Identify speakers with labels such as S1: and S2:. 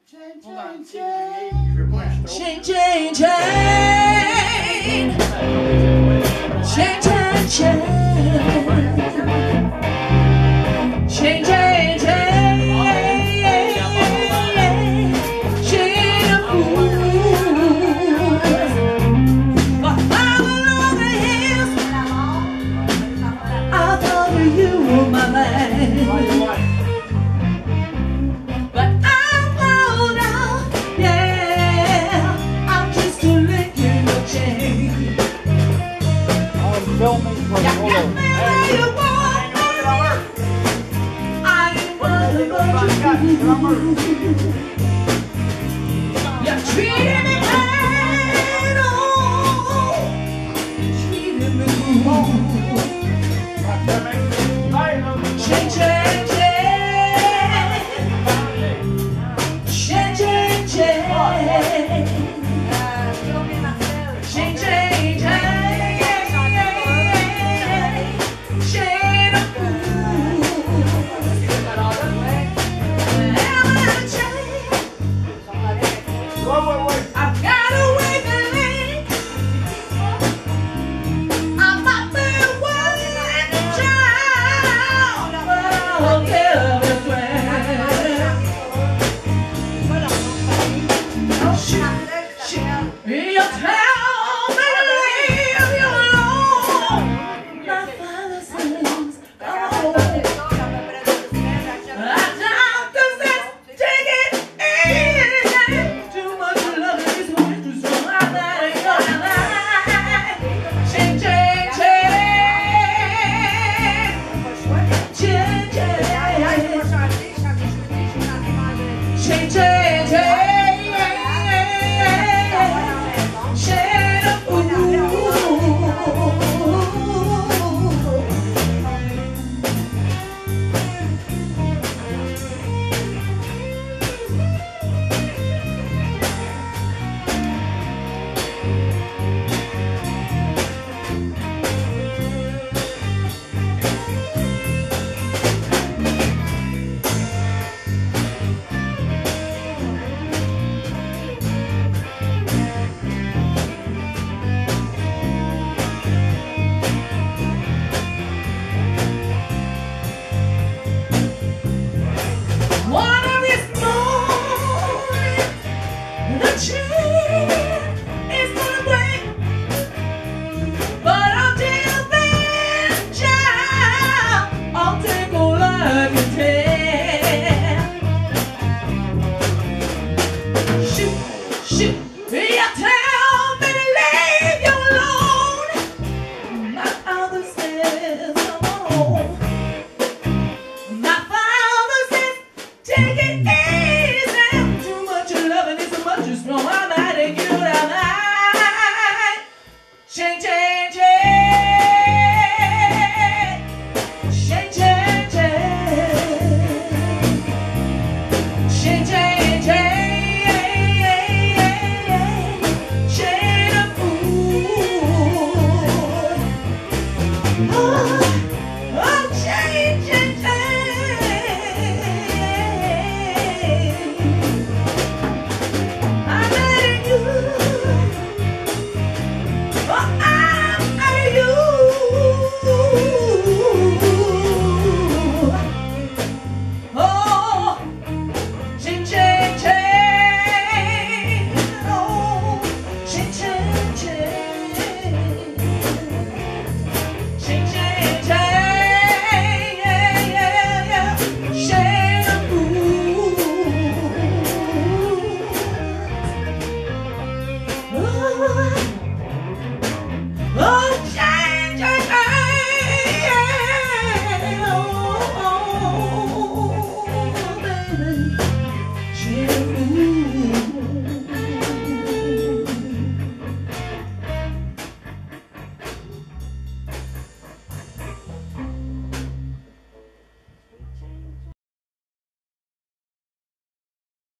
S1: Chain,
S2: Hold on.
S1: chain, chain.
S2: If you're punched
S3: Chain, chain, chain. Chain, chain, chain. Chain, chain, chain. Chain of fools. But I will always, I thought you were my man. But I found out, yeah, I'm just a link in the chain.
S2: I'm filming for
S3: You got me where you want me. I ain't worried about you. You're treating me kind, oh, you're treating me wrong. Chain, chain, chain. Chain, chain, chain. Chain, chain, chain. Chain of fools. I'm in a chain. I've got a weak link. I might be one child of everywhere. You tell me to leave you alone. My father says, come home. I doubt this is taking easy. Too much love is way too strong. I'm not in your life. Chain, chain, chain. Chain, chain. Chain, chain, chain.